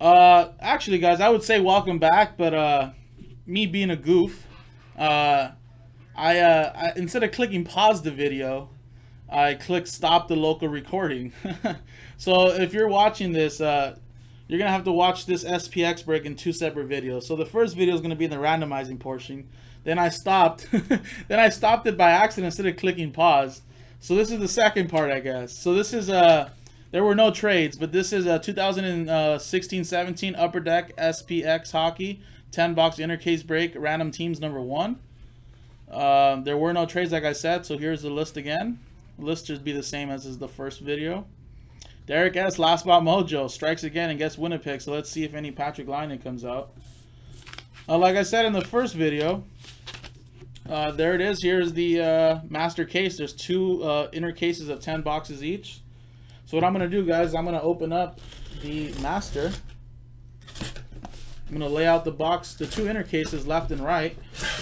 Actually, guys, I would say welcome back, but me being a goof, I instead of clicking pause the video, I clicked stop the local recording. So if you're watching this, you're gonna have to watch this SPX break in two separate videos. So the first video is gonna be in the randomizing portion. Then I stopped. Then I stopped it by accident instead of clicking pause. So this is the second part, I guess. So this is there were no trades, but this is a 2016-17 Upper Deck SPX Hockey 10-box intercase break, random teams number 1. There were no trades, like I said, so here's the list again. The list should be the same as is the first video. Derek S. Last Spot Mojo strikes again and gets Winnipeg, so let's see if any Patrick Laine comes out. Like I said in the first video, there it is. Here's the master case. There's two inner cases of 10 boxes each. So what I'm going to do, guys, I'm going to open up the master. I'm going to lay out the box, the two inner cases left and right.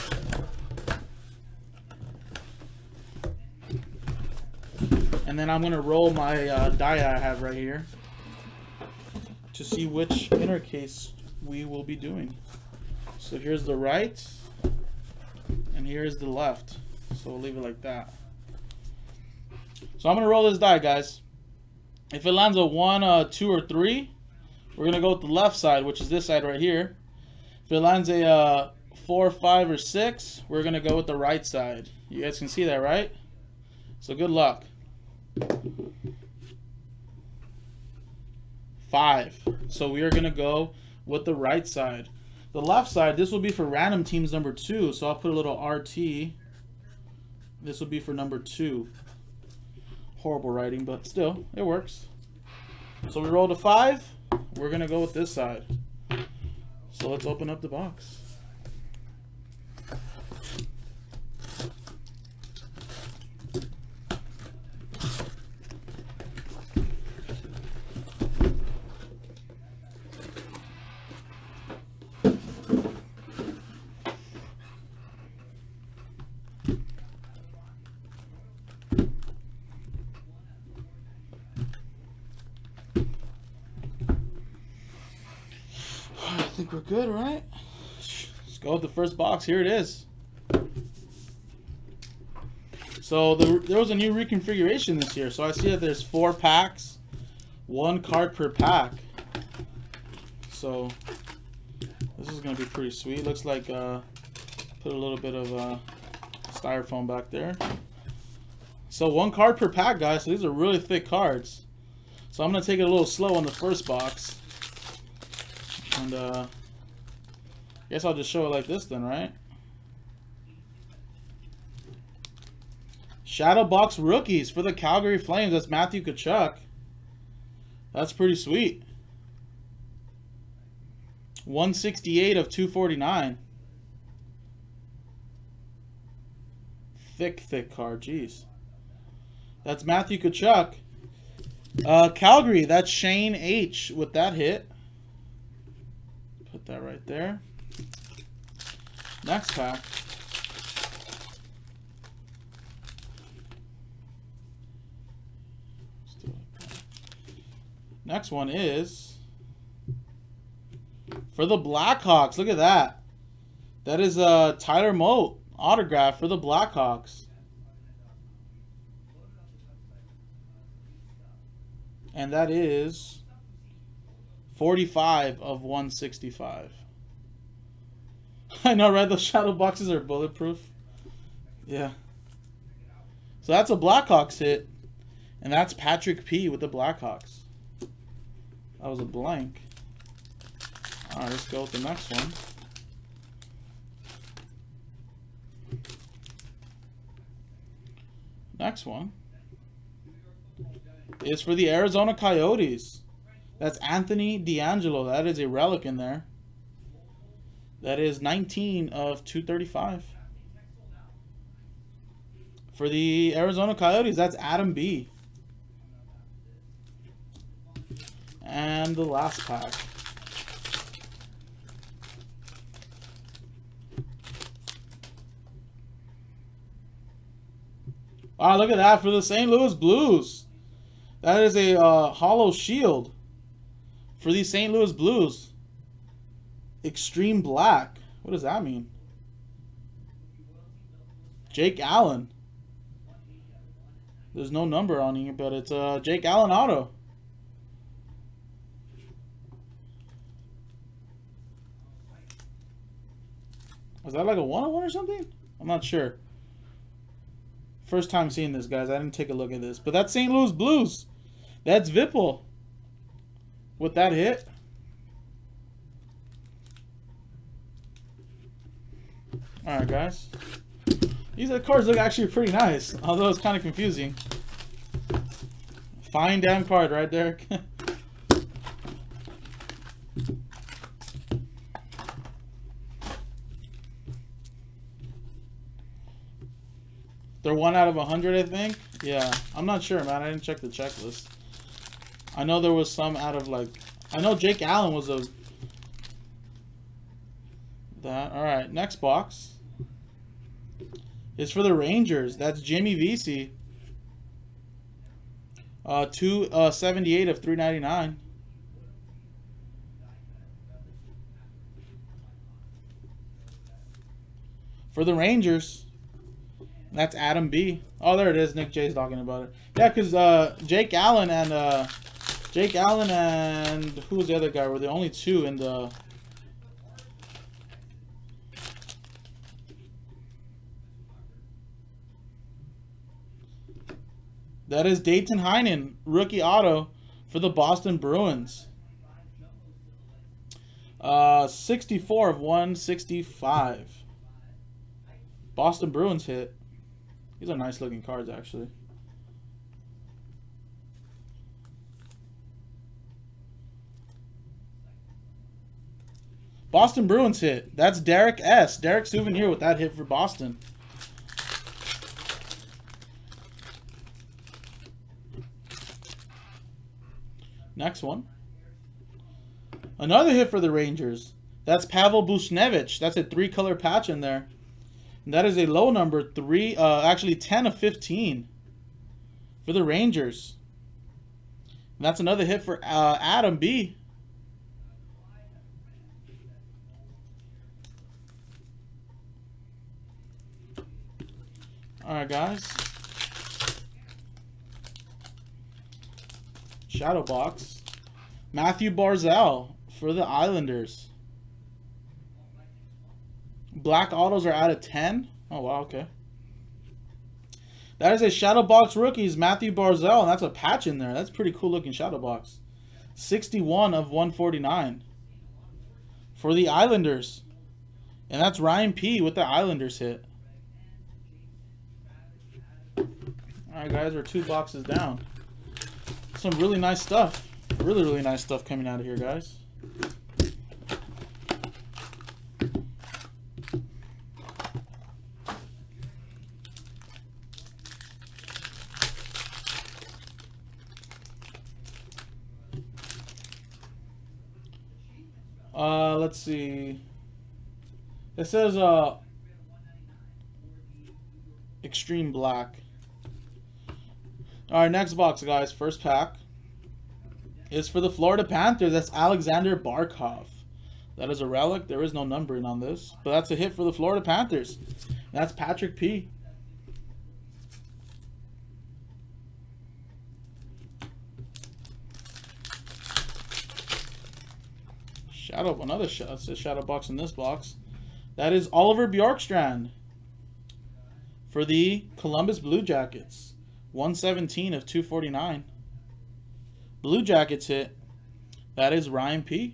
And then I'm going to roll my die I have right here to see which inner case we will be doing. So here's the right, and here's the left. So we'll leave it like that. So I'm going to roll this die, guys. If it lands a 1, 2, or 3, we're going to go with the left side, which is this side right here. If it lands a 4, 5, or 6, we're going to go with the right side. You guys can see that, right? So good luck. 5. So we are going to go with the right side. The left side, this will be for random teams number 2. So I'll put a little RT. This will be for number 2. Horrible writing, but still, it works. So we rolled a 5. We're going to go with this side. So let's open up the box. I think we're good, right? Let's go with the first box. Here it is. So there was a new reconfiguration this year. So I see that there's 4 packs, 1 card per pack. So this is going to be pretty sweet. Looks like put a little bit of styrofoam back there. So 1 card per pack, guys. So these are really thick cards. So I'm going to take it a little slow on the first box. And I guess I'll just show it like this then, right? Shadow Box Rookies for the Calgary Flames. That's Matthew Tkachuk. That's pretty sweet. 168 of 249. Thick card. Jeez. That's Matthew Tkachuk. Calgary. That's Shane H. with that hit. Put that right there. Next pack. Next one is for the Blackhawks. Look at that. That is Tyler Mote autograph for the Blackhawks. And that is 45 of 165. I know, right? Those shadow boxes are bulletproof. Yeah. So that's a Blackhawks hit. And that's Patrick P. with the Blackhawks. That was a blank. Alright, let's go with the next one. Next one is for the Arizona Coyotes. That's Anthony DeAngelo. That is a relic in there. That is 19 of 235. For the Arizona Coyotes, that's Adam B. And the last pack. Wow, look at that for the St. Louis Blues. That is a hollow shield For the St. Louis Blues, Extreme Black. What does that mean? Jake Allen. There's no number on here, but it's Jake Allen auto. Was that like a 1-on-1 or something? I'm not sure. First time seeing this, guys. I didn't take a look at this. But that's St. Louis Blues. That's Vipple. With that hit. Alright, guys. These cards look actually pretty nice. Although it's kind of confusing. Fine damn card right there. They're 1 out of 100, I think. Yeah, I'm not sure, man. I didn't check the checklist. I know there was some out of like. I know Jake Allen was a. That all right. Next box is for the Rangers. That's Jimmy Vesey. 278 of 399. For the Rangers. That's Adam B. Oh, there it is. Nick J's talking about it. Yeah, because Jake Allen and who was the other guy were the only two in the. That is Dayton Heinen, rookie auto for the Boston Bruins. 64 of 165. Boston Bruins hit. These are nice looking cards, actually. Boston Bruins hit. That's Derek S. Derek Souvenir with that hit for Boston. Next one. Another hit for the Rangers. That's Pavel Buchnevich. That's a 3-color patch in there. And that is a low number, actually 10 of 15 for the Rangers. And that's another hit for Adam B. All right, guys. Shadow box. Matthew Barzal for the Islanders. Black autos are out of 10. Oh, wow, okay. That is a Shadow Box Rookies, Matthew Barzal, and that's a patch in there. That's a pretty cool looking Shadow Box. 61 of 149 for the Islanders. And that's Ryan P. with the Islanders hit. Alright, guys, we're 2 boxes down. Some really nice stuff. Really, really nice stuff coming out of here, guys. Let's see. It says Extreme Black. Alright, next box, guys. First pack is for the Florida Panthers. That's Alexander Barkov. That is a relic. There is no numbering on this, but that's a hit for the Florida Panthers. That's Patrick P. Another shadow box in this box. That is Oliver Bjorkstrand for the Columbus Blue Jackets. 117 of 249. Blue Jackets hit. That is Ryan P.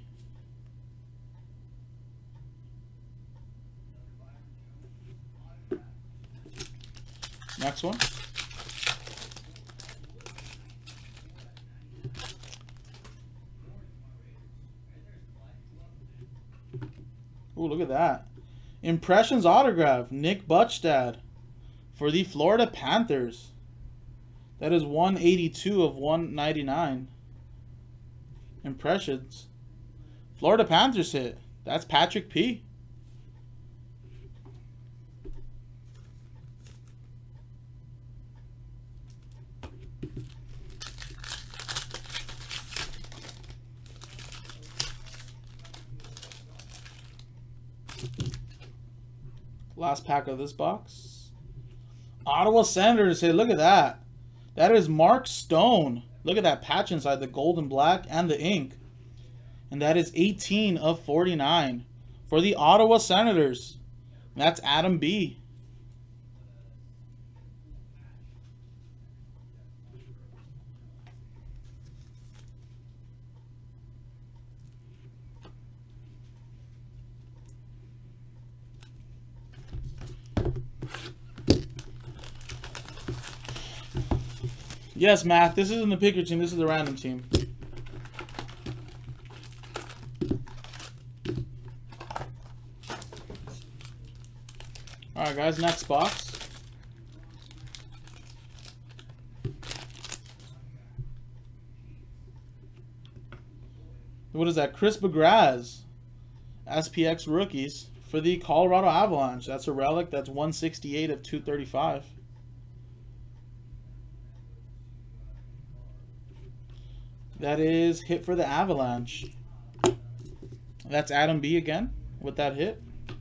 Next one. Ooh, look at that. Impressions autograph, Nick Butchstad for the Florida Panthers. That is 182 of 199. Impressions. Florida Panthers hit. That's Patrick P. Last pack of this box. Ottawa Senators. Hey, look at that. That is Mark Stone. Look at that patch inside, the gold and black and the ink. And that is 18 of 49 for the Ottawa Senators. And that's Adam B. Yes, Matt, this isn't the picker team, this is the random team. Alright guys, next box. What is that? Chris Begraz. SPX rookies for the Colorado Avalanche. That's a relic. That's 168 of 235. That is hit for the Avalanche. That's Adam B again with that hit.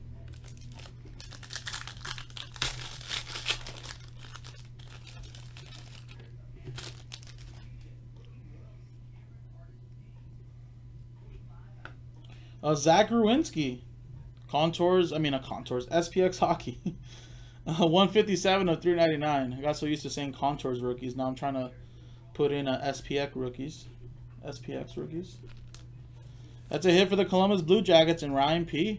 Zach Grunwinski. Contours, SPX Hockey. 157 of 399. I got so used to saying Contours rookies. Now I'm trying to put in SPX rookies. SPX rookies. That's a hit for the Columbus Blue Jackets and Ryan P.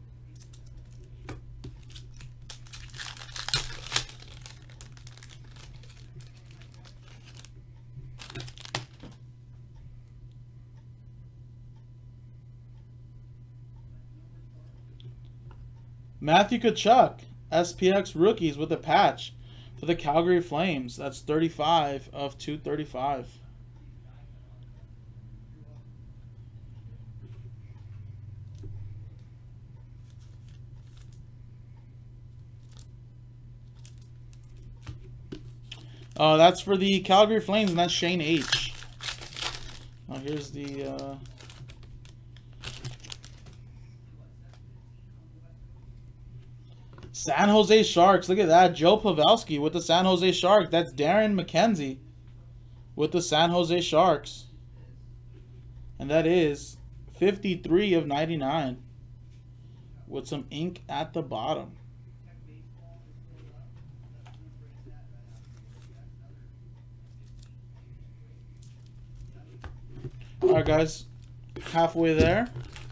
Matthew Tkachuk, SPX rookies with a patch for the Calgary Flames. That's 35 of 235. That's for the Calgary Flames, and that's Shane H. Oh, here's the San Jose Sharks. Look at that. Joe Pavelski with the San Jose Sharks. That's Darren McKenzie with the San Jose Sharks. And that is 53 of 99 with some ink at the bottom. Alright guys, halfway there.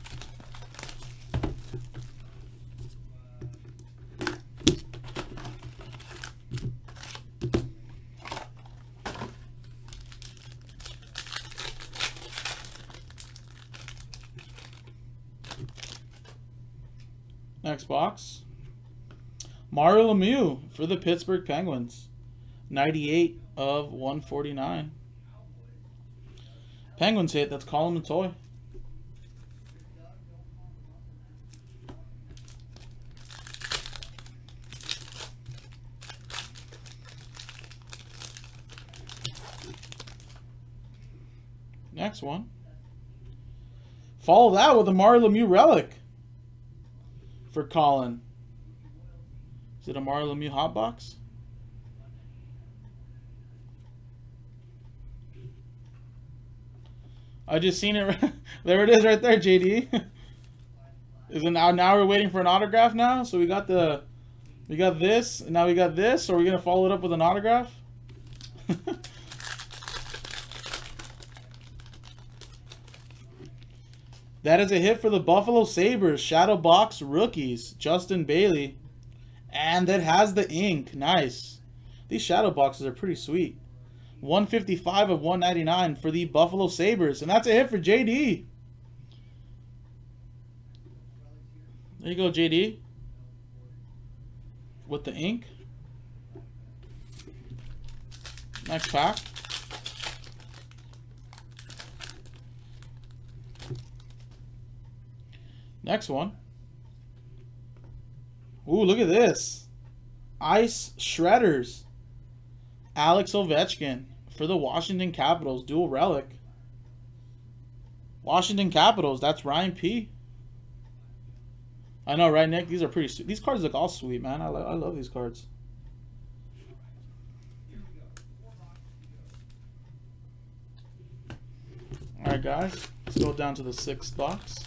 Next box. Mario Lemieux for the Pittsburgh Penguins. 98 of 149. Penguins hit. That's Colin Matoy. Next one. Follow that with a Mario Lemieux relic for Colin. Is it a Mario Lemieux hot box? I just seen it. There it is right there, JD. Is it now we're waiting for an autograph now? So we got this, and now we got this. So we're gonna follow it up with an autograph. That is a hit for the Buffalo Sabres. Shadow box rookies. Justin Bailey. And that has the ink. Nice. These shadow boxes are pretty sweet. 155 of 199 for the Buffalo Sabres. And that's a hit for JD. There you go, JD. With the ink. Next pack. Next one. Ooh, look at this. Ice Shredders. Alex Ovechkin for the Washington Capitals. Dual relic. Washington Capitals. That's Ryan P. I know, right, Nick? These are pretty sweet. These cards look all sweet, man. I love these cards. All right, guys. Let's go down to the 6th box.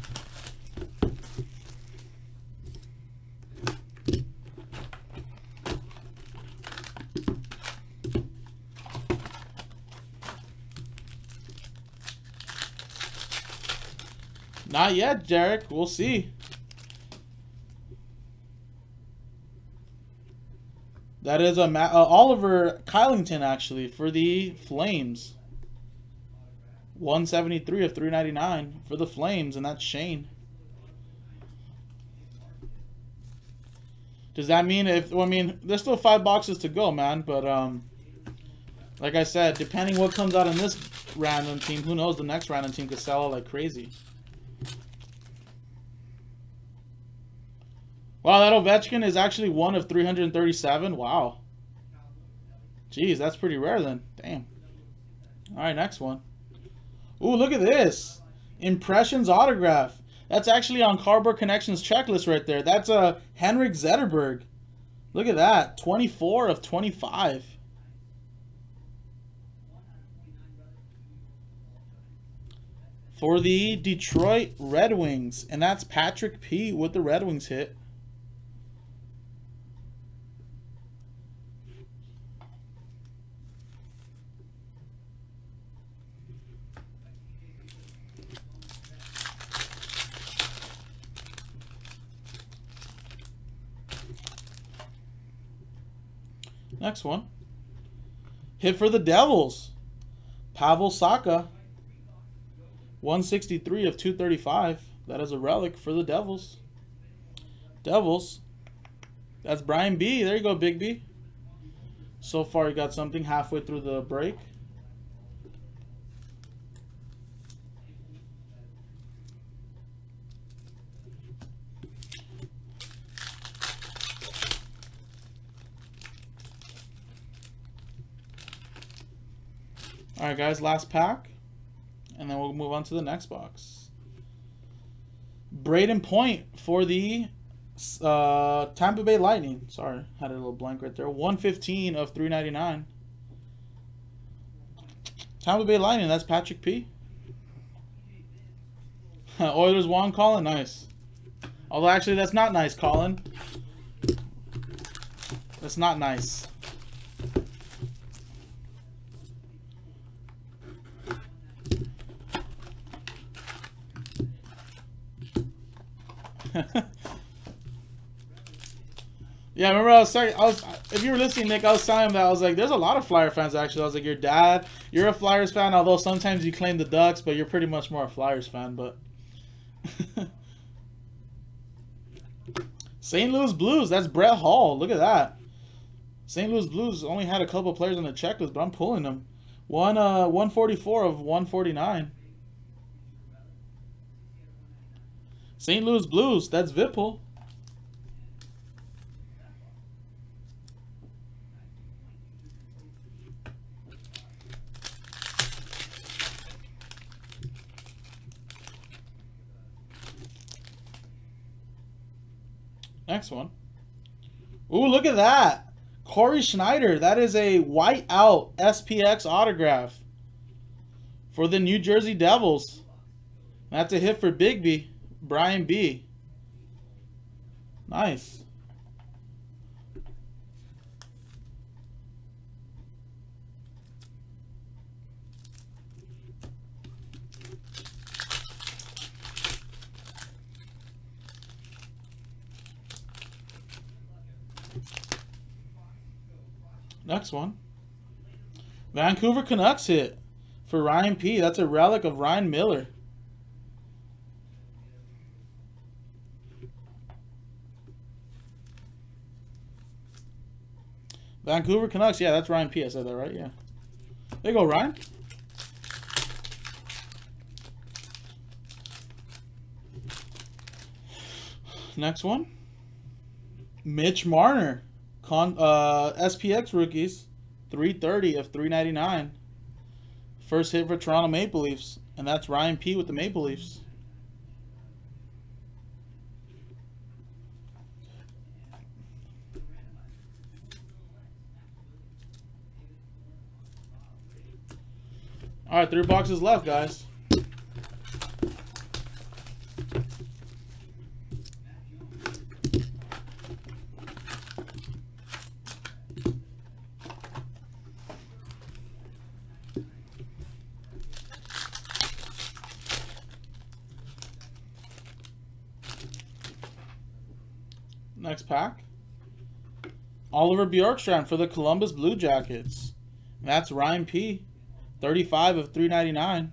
Not yet, Derek. We'll see. That is a Oliver Kylington, actually, for the Flames. 173 of 399 for the Flames, and that's Shane. Does that mean well, I mean, there's still 5 boxes to go, man, but like I said, depending what comes out in this random team, who knows, the next random team could sell like crazy. Wow, that Ovechkin is actually 1 of 337. Wow. Jeez, that's pretty rare then. Damn. All right, next one. Ooh, look at this. Impressions autograph. That's actually on Cardboard Connections checklist right there. That's a Henrik Zetterberg. Look at that. 24 of 25. For the Detroit Red Wings. And that's Patrick P. with the Red Wings hit. Next one. Hit for the Devils. Pavel Saka. 163 of 235. That is a relic for the Devils. Devils. That's Brian B. There you go, Big B. So far, you got something halfway through the break. All right, guys, last pack, and then we'll move on to the next box. Braden Point for the Tampa Bay Lightning. Sorry, had a little blank right there. 115 of 399. Tampa Bay Lightning, that's Patrick P. Oilers won, Colin. Nice. Although, actually, that's not nice, Colin. That's not nice. Yeah, remember if you were listening, Nick, I was telling him that I was like, there's a lot of Flyer fans actually. I was like, your dad, you're a Flyers fan, although sometimes you claim the Ducks, but you're pretty much more a Flyers fan. But St. Louis Blues, that's Brett Hall. Look at that. St. Louis Blues only had a couple players on the checklist, but I'm pulling them. 144 of 149. St. Louis Blues, that's Vipul. Next one. Ooh, look at that. Corey Schneider. That is a white out SPX autograph for the New Jersey Devils. That's a hit for Bigby. Brian B. Nice. Next one. Vancouver Canucks hit for Ryan P. That's a relic of Ryan Miller. Vancouver Canucks, yeah, that's Ryan P. I said that right, yeah. There you go, Ryan. Next one. Mitch Marner. SPX rookies. 330 of 399. First hit for Toronto Maple Leafs. And that's Ryan P. with the Maple Leafs. All right, 3 boxes left, guys. Next pack. Oliver Bjorkstrand for the Columbus Blue Jackets. That's Ryan P. 35 of 399.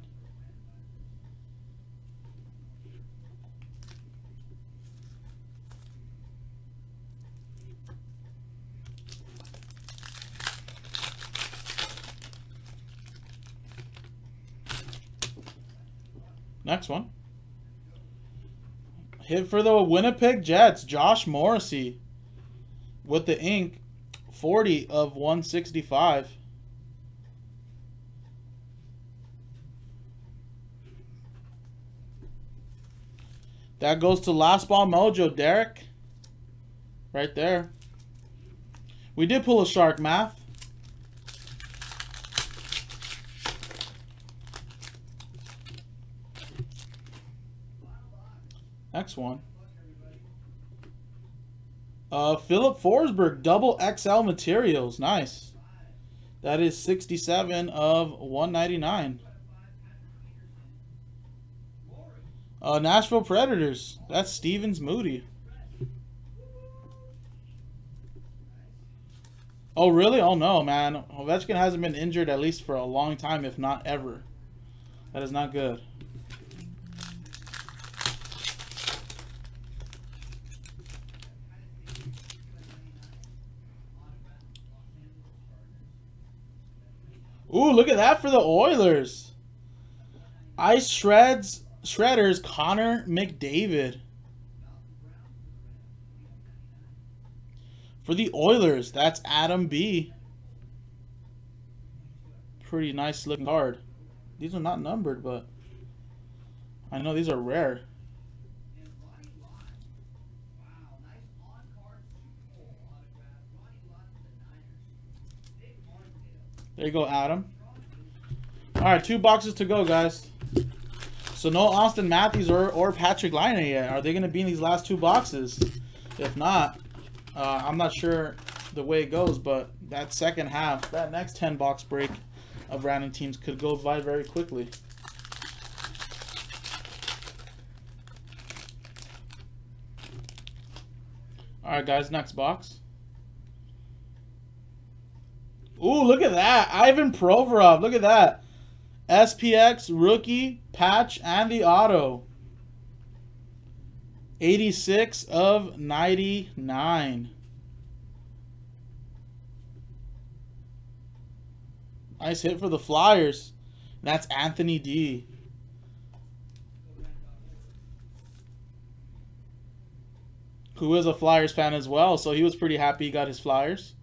Next one. Hit for the Winnipeg Jets, Josh Morrissey with the ink, 40 of 165. That goes to Last Ball Mojo, Derek. Right there. We did pull a shark, Math. Next one. Philip Forsberg, double XL materials. Nice. That is 67 of 199. Nashville Predators. That's Stevens Moody. Oh, really? Oh, no, man. Ovechkin hasn't been injured at least for a long time, if not ever. That is not good. Ooh, look at that for the Oilers. Ice Shredders, Connor McDavid. For the Oilers, that's Adam B. Pretty nice looking card. These are not numbered, but I know these are rare. There you go, Adam. All right, 2 boxes to go, guys. So no Austin Matthews or Patrick Laine yet. Are they going to be in these last 2 boxes? If not, I'm not sure the way it goes, but that second half, that next 10-box break of random teams could go by very quickly. All right, guys, next box. Ooh, look at that. Ivan Provorov. Look at that. SPX, rookie, patch, and the auto. 86 of 99. Nice hit for the Flyers. That's Anthony D. Who is a Flyers fan as well, so he was pretty happy he got his Flyers.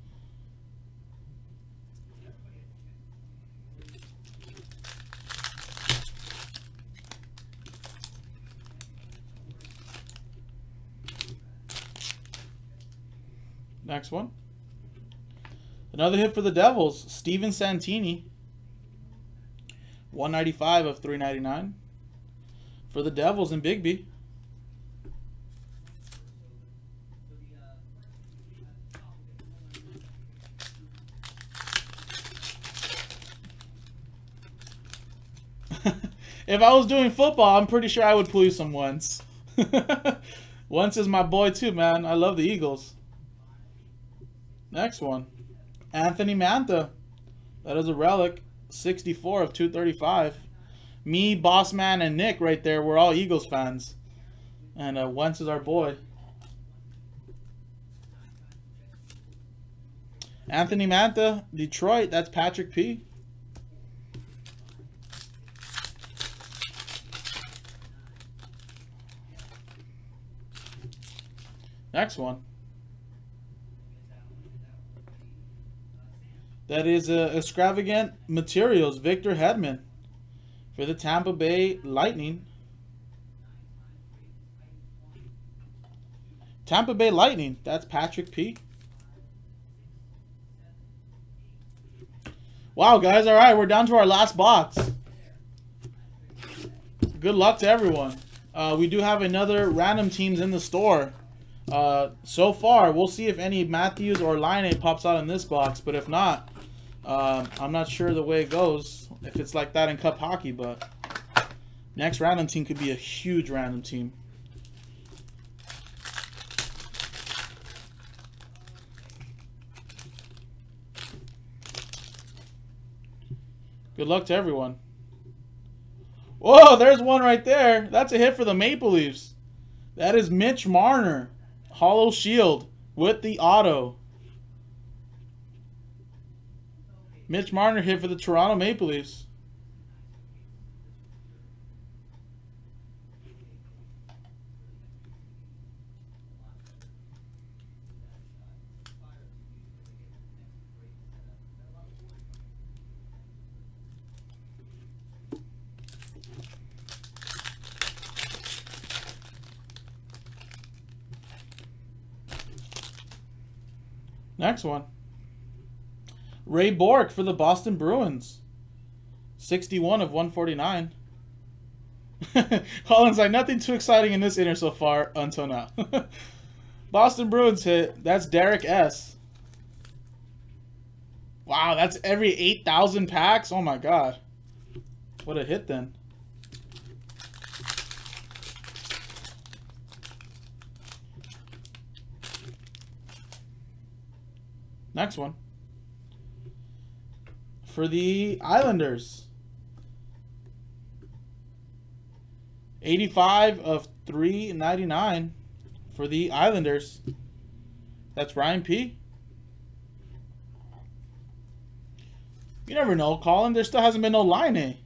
Next one. Another hit for the Devils. Steven Santini. 195 of 399. For the Devils in Bigby. If I was doing football, I'm pretty sure I would pull you some Wentz. Wentz is my boy too, man. I love the Eagles. Next one. Anthony Mantha. That is a relic. 64 of 235. Me, Bossman, and Nick right there. We're all Eagles fans. And Wentz is our boy. Anthony Mantha, Detroit. That's Patrick P. Next one. That is Extravagant Materials, Victor Hedman. For the Tampa Bay Lightning. Tampa Bay Lightning, that's Patrick P. Wow, guys, all right, we're down to our last box. Good luck to everyone. We do have another random teams in the store. So far, we'll see if any Matthews or Line pops out in this box. But if not, I'm not sure the way it goes. If it's like that in Cup Hockey, but next random team could be a huge random team. Good luck to everyone. Whoa, there's one right there. That's a hit for the Maple Leafs. That is Mitch Marner. Hollow Shield with the auto. Mitch Marner hit for the Toronto Maple Leafs. Next one. Ray Bourque for the Boston Bruins. 61 of 149. Colin's like, nothing too exciting in this inner so far until now. Boston Bruins hit. That's Derek S. Wow, that's every 8,000 packs? Oh my god. What a hit then. Next one. For the Islanders. 85 of 399 for the Islanders. That's Ryan P. You never know, Colin. There still hasn't been no Line.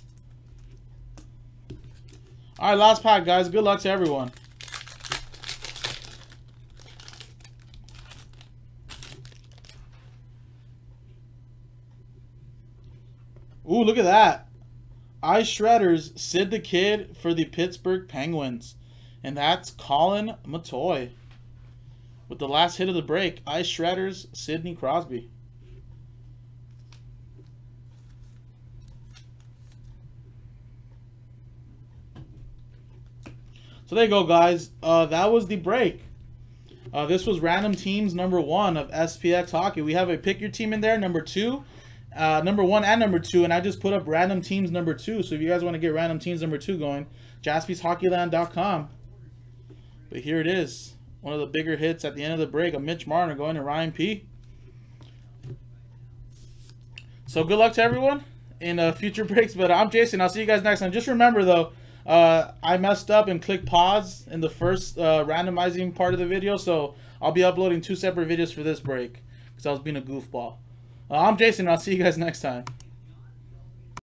Alright, last pack, guys. Good luck to everyone. Ooh, look at that. Ice Shredders, Sid the Kid for the Pittsburgh Penguins. And that's Colin Matoy. With the last hit of the break, Ice Shredders, Sidney Crosby. So there you go, guys. That was the break. This was Random Teams number 1 of SPX Hockey. We have a Pick Your Team in there, number 2. Number 1 and number 2, and I just put up Random Teams number 2. So if you guys want to get Random Teams number 2 going, JaspysHockeyland.com. But here it is. One of the bigger hits at the end of the break, a Mitch Marner going to Ryan P. So good luck to everyone in future breaks. But I'm Jason. I'll see you guys next time. Just remember, though, I messed up and clicked pause in the first randomizing part of the video. So I'll be uploading 2 separate videos for this break because I was being a goofball. I'm Jason. I'll see you guys next time.